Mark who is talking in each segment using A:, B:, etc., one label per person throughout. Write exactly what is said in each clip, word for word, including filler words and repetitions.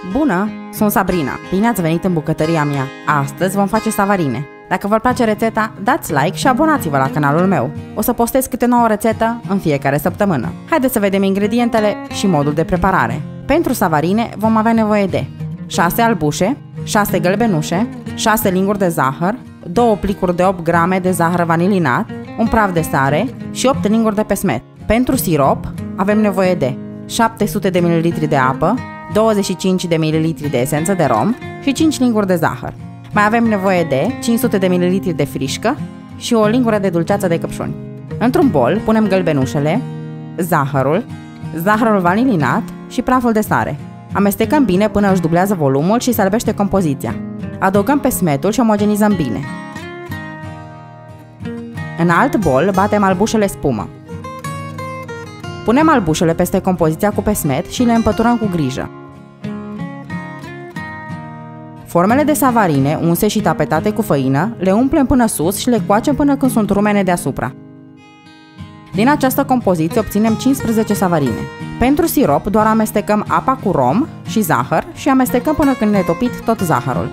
A: Bună! Sunt Sabrina. Bine ați venit în bucătăria mea. Astăzi vom face savarine. Dacă vă place rețeta, dați like și abonați-vă la canalul meu. O să postez câte nouă rețetă în fiecare săptămână. Haideți să vedem ingredientele și modul de preparare. Pentru savarine vom avea nevoie de șase albușe, șase gălbenușe, șase linguri de zahăr, două plicuri de opt grame de zahăr vanilinat, un praf de sare și opt linguri de pesmet. Pentru sirop avem nevoie de șapte sute de mililitri de apă, douăzeci și cinci de mililitri de esență de rom și cinci linguri de zahăr. Mai avem nevoie de cinci sute de mililitri de frișcă și o lingură de dulceață de căpșuni. Într-un bol punem gălbenușele, zahărul, zahărul vanilinat și praful de sare. Amestecăm bine până își dublează volumul și se albește compoziția. Adăugăm pesmetul și omogenizăm bine. În alt bol batem albușele spumă. Punem albușele peste compoziția cu pesmet și le împăturăm cu grijă. Formele de savarine, unse și tapetate cu făină, le umplem până sus și le coacem până când sunt rumene deasupra. Din această compoziție obținem cincisprezece savarine. Pentru sirop doar amestecăm apa cu rom și zahăr și amestecăm până când ne topit tot zahărul.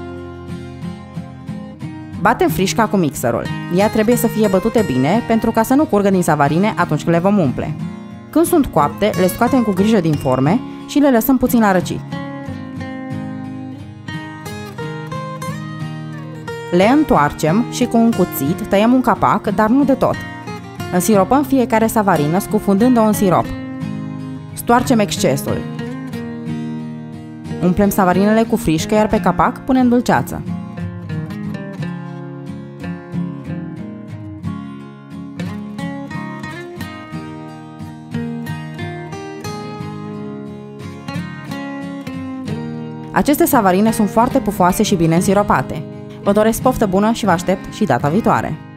A: Batem frișca cu mixerul. Ea trebuie să fie bătute bine pentru ca să nu curgă din savarine atunci când le vom umple. Când sunt coapte, le scoatem cu grijă din forme și le lăsăm puțin la răcit. Le întoarcem și cu un cuțit tăiem un capac, dar nu de tot. Însiropăm fiecare savarină scufundând-o în sirop. Stoarcem excesul. Umplem savarinele cu frișcă, iar pe capac punem dulceață. Aceste savarine sunt foarte pufoase și bine însiropate. Vă doresc poftă bună și vă aștept și data viitoare!